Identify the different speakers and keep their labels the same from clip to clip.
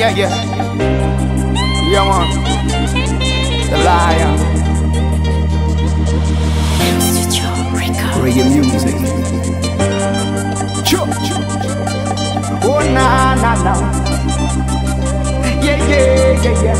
Speaker 1: Yeah, man. The Lion. Reggae music. Oh, na, na, na. Yeah.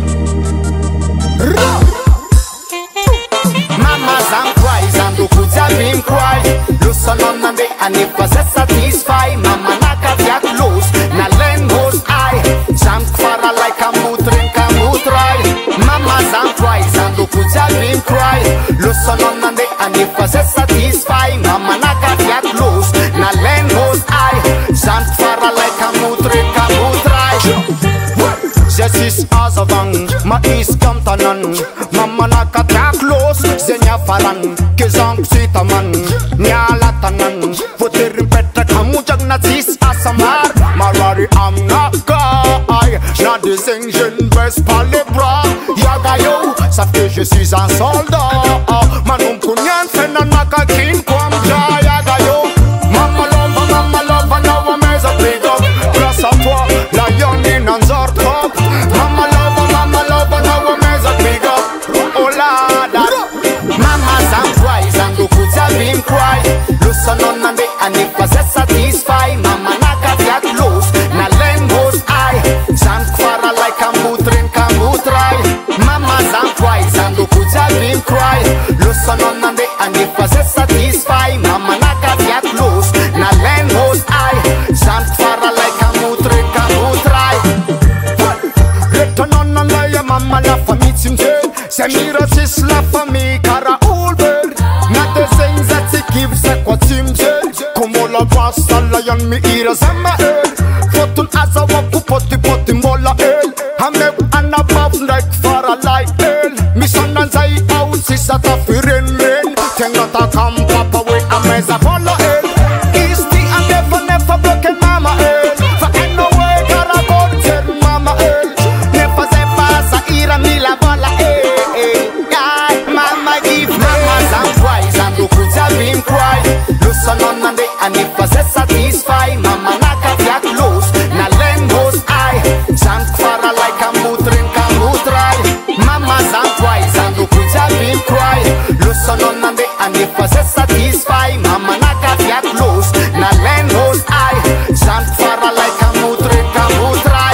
Speaker 1: Mamas and cries and the kids have been cry. Listen on and they and if was satisfy. Mama naka fiat close. Na len goes I. Jump fara like a mutrin kamutrai. Mamas and cries and the kids have been cry. Listen on and they and if was satisfy. Mama naka fiat close. Na len goes I. Jump fara like a mutrin kamutrai. Jesis azavang, ma is kamtanan. Mama nakatia close, zenya faran. Kezang sitaman, nyalatanan. Futerin petra kamujag na zis asamar. Marari am nakai, na disengin best palibra. Yagayo, savent que je suis un soldat. Manum kunyan fena nakakin kwamja. Yagayo, mama lova, now I'm as a big up. Grâce à toi, la yonin en zortop. Mama love, now I'm as a big up. Oh lada. Mamas and cries and the kids have been cry. Listen on and they and if was satisfy. Mama naka fiat close. Na len goes I. Jant fara like a mutrin kamutrai. Mamas and cries and the kids have been cry. Listen on and they and if was satisfy. Mama naka fiat close. Na len goes I. Jant fara like a mutrin kamutrai. Return on and laya mama la famille timtel. Semira sis la famille cara ulber. Na de things that it gives a quoi timtel. Como la pasta lion mi ira sama el. Fotun asa waku poti mola el. Hame anabaf like fara like el. Mission and zai out sis at a firen men. Tenga ta kam papa we ameza follow el. Is the and never broken mama el. For no way cara go mama el. Never se pasa ira ni la bola el. Mama give mamas and cries and the kids have been cry. Listen on and they and if was satisfy. Mama naka fiat close. Na len goes I. Jant fara like a mutrin kamutrai. Mamas and cries and the kids have been cry. Listen on and they and if was satisfy. Mama naka fiat close. Na len goes I. Jant fara like a mutrin kamutrai.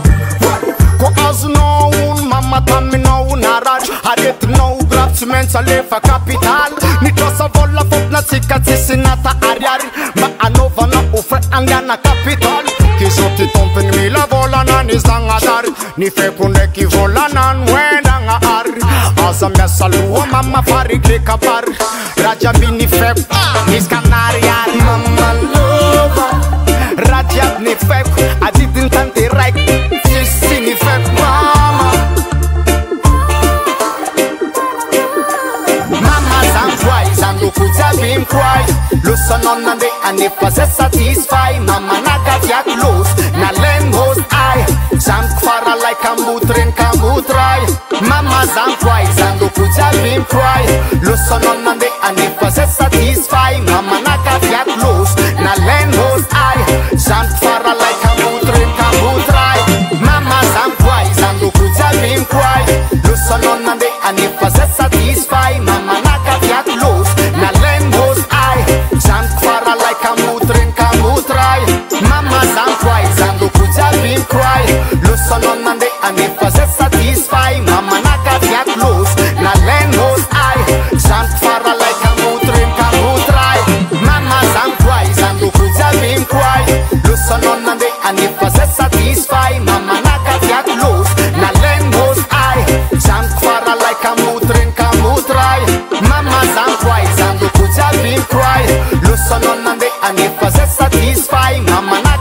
Speaker 1: Ko as no un mama tan mi no un araj. Hadet no graftsments a lefa capital. Ni tosa vola fot na sikatisi nata ariari. Ma anova na ufre angana capital. Kisoti tompen mi la vola na ni zangadar. Ni fe kune ki vola nan wena nga ar. Asa mea salua mama fari klika par. Raja bini fe ni skanariar. Mama lova Raja ni fe I didn't tante right. Sisi ni fe mama. Mamas and cries and the kids have been cry. Listen on and they and if was satisfy. Mama naka fiat close. Na len goes I. Jant fara like a mutrin kamutrai. Mamas and cries and the kids have been cry. Listen on and they and if was satisfy. Mama naka fiat close. Na len goes I. Jant fara like a mutrin kamutrai. Mamas and cries and the kids have been cry. Listen on and they and if was satisfy. Mama naka fiat close. Na len goes I. Jant fara like a mutrin kamutrai. Mamas and cries and the kids have been cry. Listen on and they and if was satisfy. Mama naka fiat close. Na len goes I. Jant fara like a mutrin kamutrai. Mamas and cries and the kids have been cry. Listen on and they and if was satisfy. Mama naka fiat close. Na len goes I. Jant fara like a mutrin kamutrai. Mamas and cries and the kids have been cry. Listen on and they and if was satisfy. Mama